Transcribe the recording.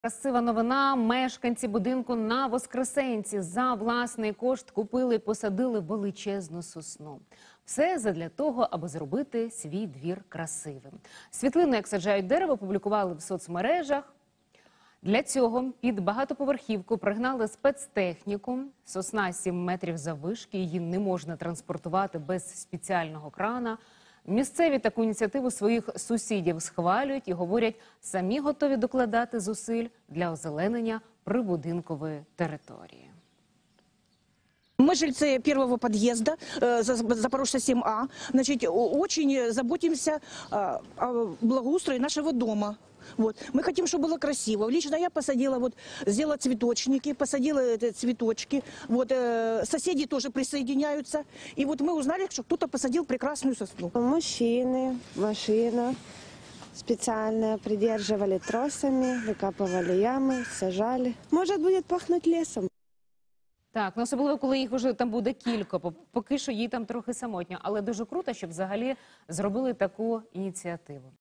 Красива новина. Мешканці будинку на Воскресенці за власний кошт купили і посадили величезну сосну. Все задля того, аби зробити свій двір красивим. Світлину, як саджають дерево, публікували в соцмережах. Для цього під багатоповерхівку пригнали спецтехніку. Сосна 7 метрів заввишки, її не можна транспортувати без спеціального крана. Місцеві таку ініціативу своїх сусідів схвалюють і говорять, самі готові докладати зусиль для озеленення прибудинкової території. Мы жильцы первого подъезда, Запорожья 7А, значит, очень заботимся о благоустройстве нашего дома. Вот. Мы хотим, чтобы было красиво. Лично я посадила, сделала цветочники, посадила цветочки. Соседи тоже присоединяются. И мы узнали, что кто-то посадил прекрасную сосну. Мужчины, машина специально придерживали тросами, выкапывали ямы, сажали. Может, будет пахнуть лесом. Так, особливо, коли їх вже там буде кілька, поки що їй там трохи самотньо. Але дуже круто, щоб взагалі зробили таку ініціативу.